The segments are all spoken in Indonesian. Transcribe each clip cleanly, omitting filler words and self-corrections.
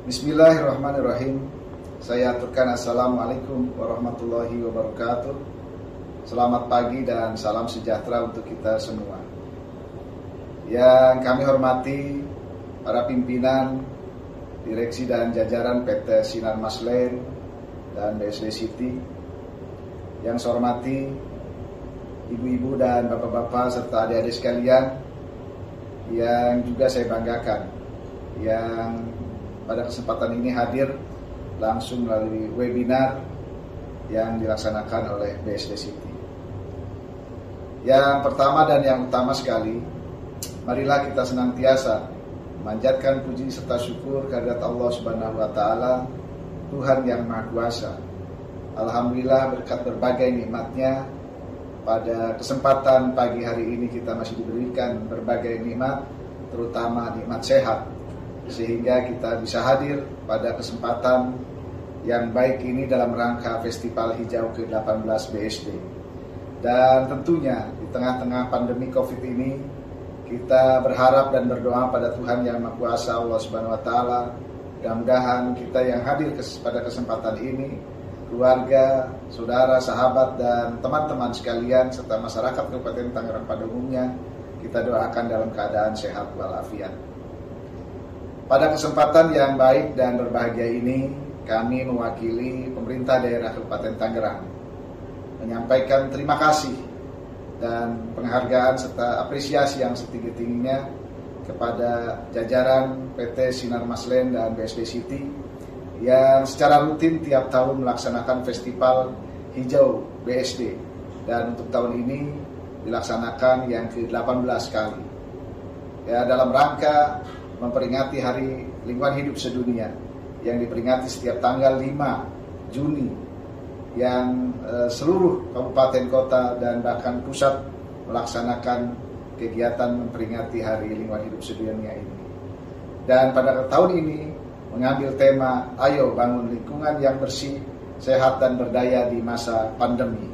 Bismillahirrahmanirrahim. Saya aturkan Assalamualaikum warahmatullahi wabarakatuh. Selamat pagi dan salam sejahtera untuk kita semua. Yang kami hormati para pimpinan, direksi dan jajaran PT Sinar Maslen dan BSD City. Yang saya hormati ibu-ibu dan bapak-bapak serta adik-adik sekalian yang juga saya banggakan, yang pada kesempatan ini hadir langsung melalui webinar yang dilaksanakan oleh BSD City. Yang pertama dan yang utama sekali, marilah kita senantiasa memanjatkan puji serta syukur kehadirat Allah Subhanahu wa taala, Tuhan yang Maha Kuasa. Alhamdulillah berkat berbagai nikmatnya, pada kesempatan pagi hari ini kita masih diberikan berbagai nikmat, terutama nikmat sehat, sehingga kita bisa hadir pada kesempatan yang baik ini dalam rangka Festival Hijau ke-18 BSD. Dan tentunya di tengah-tengah pandemi Covid ini, kita berharap dan berdoa pada Tuhan Yang Maha Kuasa, Allah Subhanahu wa taala. Mudah-mudahan kita yang hadir pada kesempatan ini, keluarga, saudara, sahabat, dan teman-teman sekalian serta masyarakat Kabupaten Tangerang pada umumnya, kita doakan dalam keadaan sehat walafiat. Pada kesempatan yang baik dan berbahagia ini, kami mewakili pemerintah daerah Kabupaten Tangerang menyampaikan terima kasih dan penghargaan serta apresiasi yang setinggi-tingginya kepada jajaran PT Sinar Maslen dan BSD City yang secara rutin tiap tahun melaksanakan Festival Hijau BSD, dan untuk tahun ini dilaksanakan yang ke-18 kali. Ya, dalam rangka memperingati Hari Lingkungan Hidup Sedunia yang diperingati setiap tanggal 5 Juni, yang seluruh kabupaten kota dan bahkan pusat melaksanakan kegiatan memperingati Hari Lingkungan Hidup Sedunia ini. Dan pada tahun ini mengambil tema Ayo Bangun Lingkungan yang Bersih, Sehat dan Berdaya di Masa Pandemi.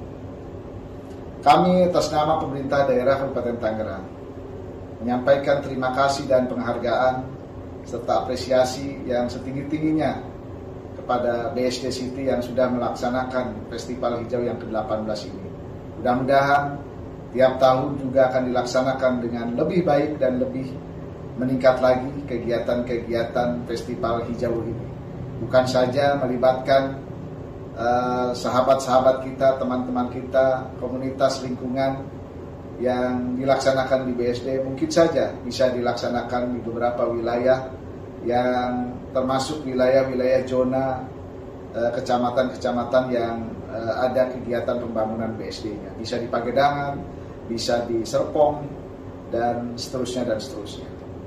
Kami atas nama pemerintah daerah Kabupaten Tangerang menyampaikan terima kasih dan penghargaan serta apresiasi yang setinggi-tingginya kepada BSD City yang sudah melaksanakan Festival Hijau yang ke-18 ini. Mudah-mudahan tiap tahun juga akan dilaksanakan dengan lebih baik dan lebih meningkat lagi kegiatan-kegiatan Festival Hijau ini. Bukan saja melibatkan sahabat-sahabat kita, teman-teman kita, komunitas lingkungan yang dilaksanakan di BSD, mungkin saja bisa dilaksanakan di beberapa wilayah yang termasuk wilayah-wilayah zona kecamatan-kecamatan yang ada kegiatan pembangunan BSD-nya. Bisa di Pagedangan, bisa di Serpong, dan seterusnya dan seterusnya.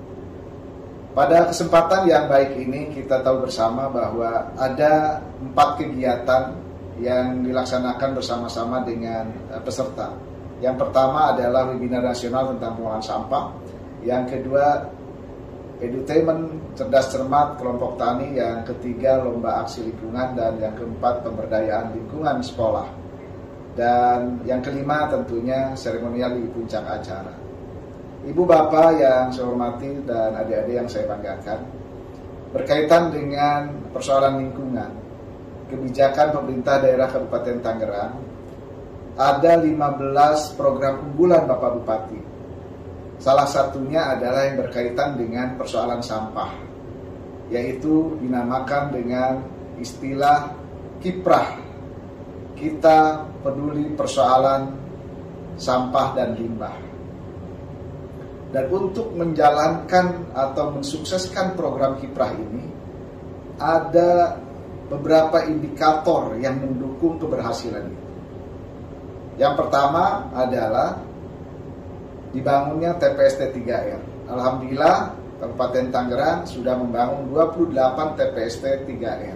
Pada kesempatan yang baik ini kita tahu bersama bahwa ada 4 kegiatan yang dilaksanakan bersama-sama dengan peserta. Yang pertama adalah webinar nasional tentang pengolahan sampah. Yang kedua, edutainment cerdas cermat kelompok tani. Yang ketiga, lomba aksi lingkungan. Dan yang keempat, pemberdayaan lingkungan sekolah. Dan yang kelima tentunya seremonial di puncak acara. Ibu bapak yang saya hormati dan adik-adik yang saya banggakan, berkaitan dengan persoalan lingkungan, kebijakan pemerintah daerah Kabupaten Tangerang, ada 15 program unggulan Bapak Bupati. Salah satunya adalah yang berkaitan dengan persoalan sampah, yaitu dinamakan dengan istilah kiprah. Kita peduli persoalan sampah dan limbah. Dan untuk menjalankan atau mensukseskan program kiprah ini, ada beberapa indikator yang mendukung keberhasilan itu. Yang pertama adalah dibangunnya TPST 3R. Alhamdulillah Kabupaten Tangerang sudah membangun 28 TPST 3R.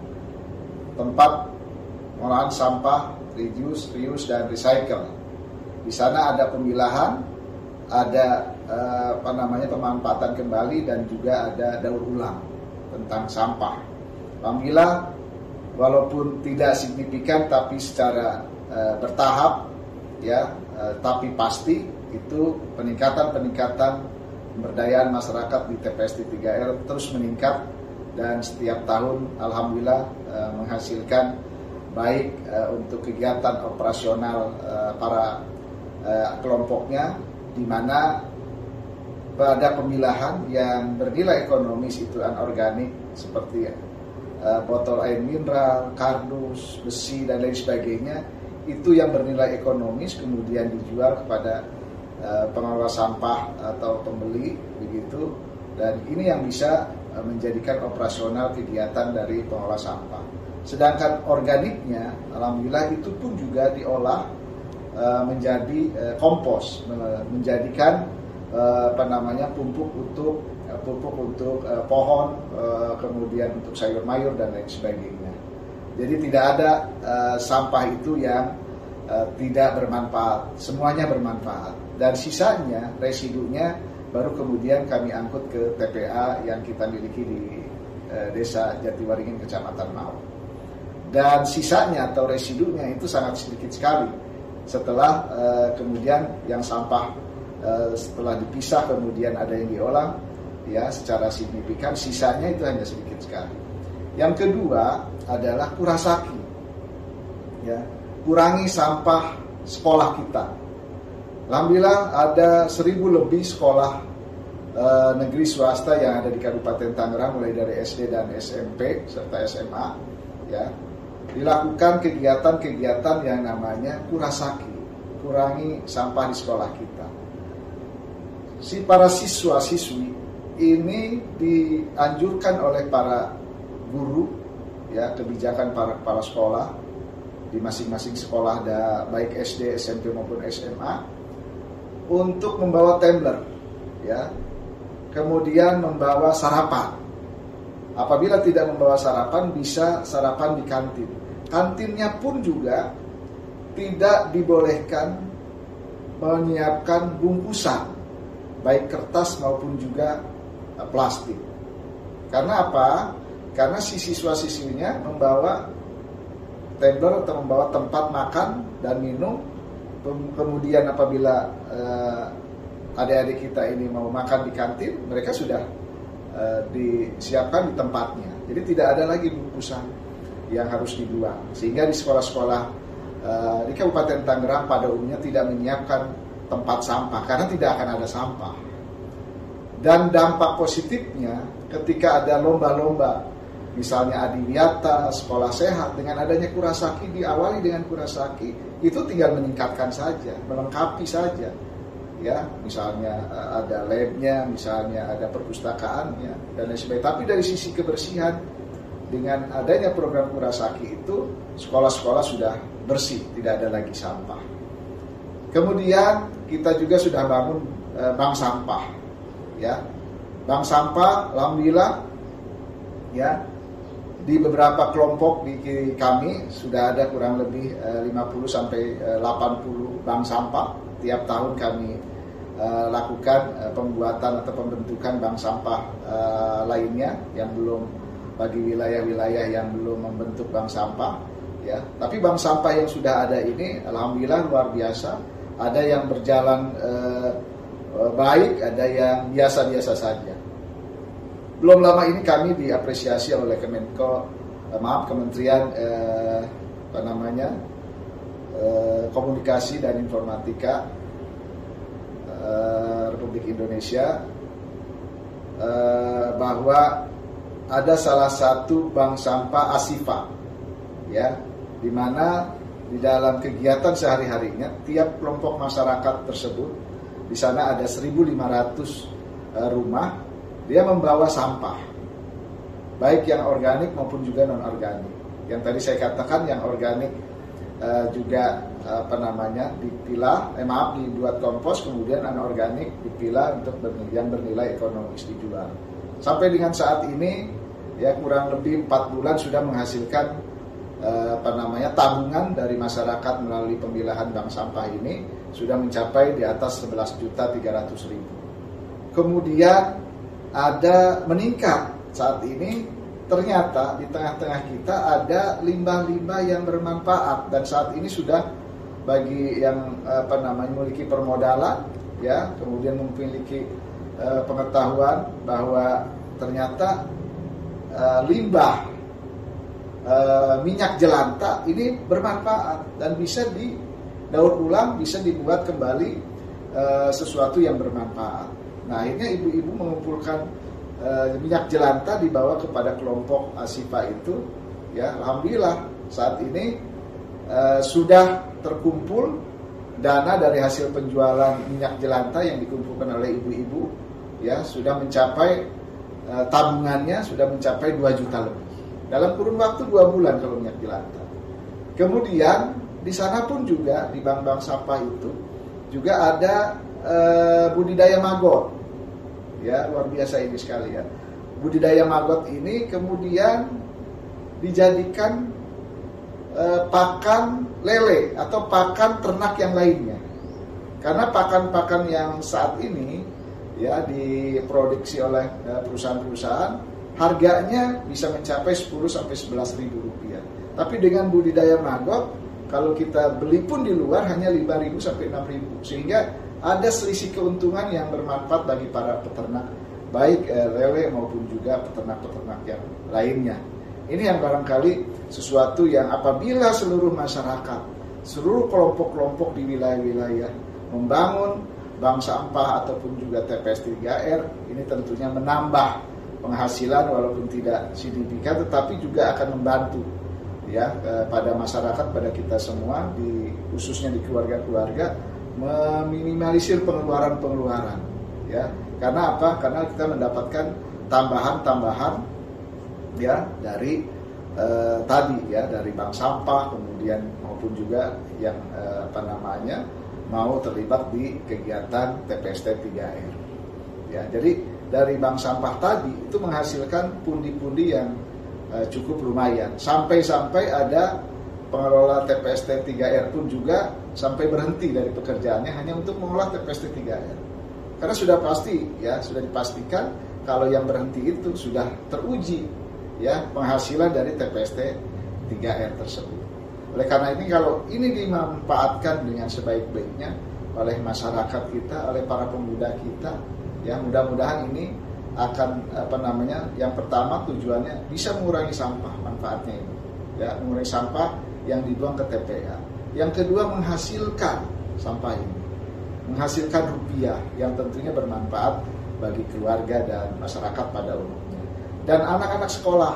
Tempat pengolahan sampah, reduce, reuse, dan recycle. Di sana ada pemilahan, ada pemanfaatan kembali, dan juga ada daur ulang tentang sampah. Alhamdulillah, walaupun tidak signifikan tapi secara bertahap, ya, tapi pasti itu peningkatan pemberdayaan masyarakat di TPST 3R terus meningkat dan setiap tahun alhamdulillah menghasilkan baik untuk kegiatan operasional para kelompoknya, di mana pada pemilahan yang bernilai ekonomis itu anorganik seperti botol air mineral, kardus, besi dan lain sebagainya, itu yang bernilai ekonomis kemudian dijual kepada pengelola sampah atau pembeli begitu, dan ini yang bisa menjadikan operasional kegiatan dari pengelola sampah. Sedangkan organiknya alhamdulillah itu pun juga diolah menjadi kompos, menjadikan pupuk untuk pohon, kemudian untuk sayur mayur dan lain sebagainya. Jadi tidak ada sampah itu yang tidak bermanfaat, semuanya bermanfaat. Dan sisanya, residunya baru kemudian kami angkut ke TPA yang kita miliki di Desa Jatiwaringin, Kecamatan Mau. Dan sisanya atau residunya itu sangat sedikit sekali. Setelah kemudian yang sampah setelah dipisah kemudian ada yang diolah ya secara signifikan, sisanya itu hanya sedikit sekali. Yang kedua adalah kurasaki, ya, kurangi sampah sekolah kita. Alhamdulillah ada 1.000 lebih sekolah negeri swasta yang ada di Kabupaten Tangerang, mulai dari SD dan SMP serta SMA, ya, dilakukan kegiatan-kegiatan yang namanya kurasaki, kurangi sampah di sekolah kita. Para siswa-siswi ini dianjurkan oleh para guru, ya, kebijakan para kepala sekolah di masing-masing sekolah, baik SD, SMP maupun SMA, untuk membawa tumbler, ya, kemudian membawa sarapan. Apabila tidak membawa sarapan, bisa sarapan di kantin. Kantinnya pun juga tidak dibolehkan menyiapkan bungkusan, baik kertas maupun juga plastik. Karena apa? Karena si siswa-siswinya membawa tumbler atau membawa tempat makan dan minum. Kemudian apabila adik-adik kita ini mau makan di kantin, mereka sudah disiapkan di tempatnya. Jadi tidak ada lagi bungkusan yang harus dibuang. Sehingga di sekolah-sekolah di Kabupaten Tangerang pada umumnya tidak menyiapkan tempat sampah karena tidak akan ada sampah. Dan dampak positifnya ketika ada lomba-lomba, misalnya Adiwiyata, sekolah sehat, dengan adanya kurasaki, diawali dengan kurasaki, itu tinggal meningkatkan saja, melengkapi saja, ya, misalnya ada labnya, misalnya ada perpustakaannya dan lain sebagainya. Tapi dari sisi kebersihan, dengan adanya program kurasaki itu, sekolah-sekolah sudah bersih, tidak ada lagi sampah. Kemudian kita juga sudah bangun bank sampah, ya, bank sampah, alhamdulillah, ya, di beberapa kelompok di kami sudah ada kurang lebih 50 sampai 80 bank sampah. Tiap tahun kami lakukan pembuatan atau pembentukan bank sampah lainnya yang belum, bagi wilayah-wilayah yang belum membentuk bank sampah, ya. Tapi bank sampah yang sudah ada ini alhamdulillah luar biasa. Ada yang berjalan baik, ada yang biasa-biasa saja. Belum lama ini kami diapresiasi oleh Kementerian Komunikasi dan Informatika Republik Indonesia, bahwa ada salah satu bank sampah Asifa, ya, di mana di dalam kegiatan sehari-harinya tiap kelompok masyarakat tersebut, di sana ada 1.500 rumah, dia membawa sampah, baik yang organik maupun juga non organik. Yang tadi saya katakan yang organik juga dipilah, dibuat kompos, kemudian anorganik dipilah untuk yang bernilai ekonomis dijual. Sampai dengan saat ini, ya, kurang lebih 4 bulan sudah menghasilkan tabungan dari masyarakat melalui pemilahan bank sampah ini sudah mencapai di atas 11.300.000. Kemudian ada meningkat saat ini, ternyata di tengah-tengah kita ada limbah-limbah yang bermanfaat, dan saat ini sudah bagi yang memiliki permodalan, ya, kemudian memiliki pengetahuan bahwa ternyata limbah minyak jelantah ini bermanfaat dan bisa didaur ulang, bisa dibuat kembali sesuatu yang bermanfaat. Nah, akhirnya ibu-ibu mengumpulkan minyak jelantah dibawa kepada kelompok Ashifa itu. Ya, alhamdulillah saat ini sudah terkumpul dana dari hasil penjualan minyak jelantah yang dikumpulkan oleh ibu-ibu. Ya, sudah mencapai tabungannya sudah mencapai 2 juta lebih dalam kurun waktu 2 bulan kalau minyak jelantah. Kemudian di sana pun juga di bank-bank sampah itu juga ada budidaya maggot. Ya, luar biasa ini sekali ya. Budidaya maggot ini kemudian dijadikan pakan lele atau pakan ternak yang lainnya. Karena pakan-pakan yang saat ini ya diproduksi oleh perusahaan-perusahaan harganya bisa mencapai 10 sampai 11 ribu rupiah. Tapi dengan budidaya maggot kalau kita beli pun di luar hanya 5.000 sampai 6.000, sehingga ada selisih keuntungan yang bermanfaat bagi para peternak, baik lele maupun juga peternak-peternak yang lainnya. Ini yang barangkali sesuatu yang apabila seluruh masyarakat, seluruh kelompok-kelompok di wilayah-wilayah membangun bank sampah ataupun juga TPS 3R, ini tentunya menambah penghasilan walaupun tidak signifikan, tetapi juga akan membantu ya pada masyarakat, pada kita semua, khususnya di keluarga-keluarga, meminimalisir pengeluaran ya. Karena apa? Karena kita mendapatkan tambahan ya dari tadi ya, dari bank sampah, kemudian maupun juga yang mau terlibat di kegiatan TPST 3R. Ya, jadi dari bank sampah tadi itu menghasilkan pundi-pundi yang cukup lumayan. Sampai-sampai ada pengelola TPST 3R pun juga sampai berhenti dari pekerjaannya hanya untuk mengolah TPST 3R. Karena sudah pasti ya, sudah dipastikan kalau yang berhenti itu sudah teruji ya penghasilan dari TPST 3R tersebut. Oleh karena ini, kalau ini dimanfaatkan dengan sebaik-baiknya oleh masyarakat kita, oleh para pemuda kita, ya mudah-mudahan ini akan yang pertama tujuannya bisa mengurangi sampah, manfaatnya ini ya, mengurangi sampah yang dibuang ke TPA. Yang kedua, menghasilkan sampah ini, menghasilkan rupiah yang tentunya bermanfaat bagi keluarga dan masyarakat pada umumnya. Dan anak-anak sekolah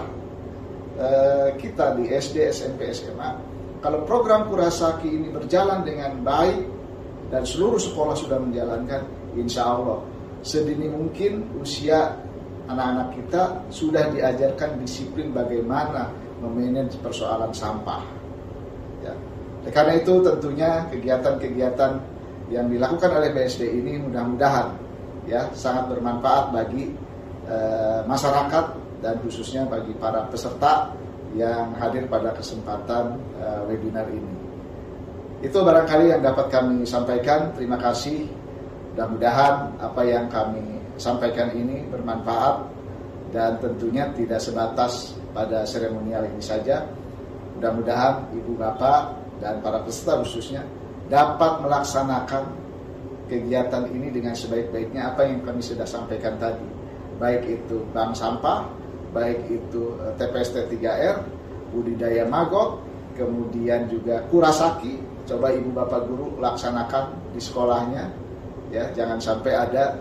kita di SD, SMP, SMA, kalau program Kurasaki ini berjalan dengan baik dan seluruh sekolah sudah menjalankan, insya Allah sedini mungkin usia anak-anak kita sudah diajarkan disiplin bagaimana memanage persoalan sampah. Ya. Karena itu tentunya kegiatan-kegiatan yang dilakukan oleh BSD ini mudah-mudahan ya sangat bermanfaat bagi masyarakat dan khususnya bagi para peserta yang hadir pada kesempatan webinar ini. Itu barangkali yang dapat kami sampaikan. Terima kasih. Mudah-mudahan apa yang kami sampaikan ini bermanfaat dan tentunya tidak sebatas pada seremonial ini saja. Mudah-mudahan ibu bapak dan para peserta khususnya dapat melaksanakan kegiatan ini dengan sebaik-baiknya apa yang kami sudah sampaikan tadi, baik itu bank sampah, baik itu TPST 3R, budidaya maggot, kemudian juga Kurasaki. Coba ibu bapak guru laksanakan di sekolahnya ya, jangan sampai ada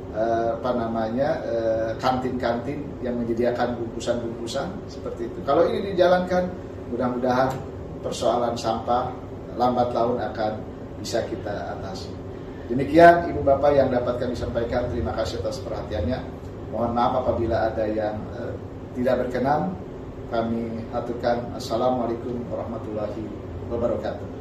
kantin-kantin yang menyediakan bungkusan-bungkusan seperti itu. Kalau ini dijalankan, mudah-mudahan persoalan sampah lambat laun akan bisa kita atasi. Demikian ibu bapak yang dapat kami sampaikan. Terima kasih atas perhatiannya. Mohon maaf apabila ada yang tidak berkenan. Kami aturkan. Assalamualaikum warahmatullahi wabarakatuh.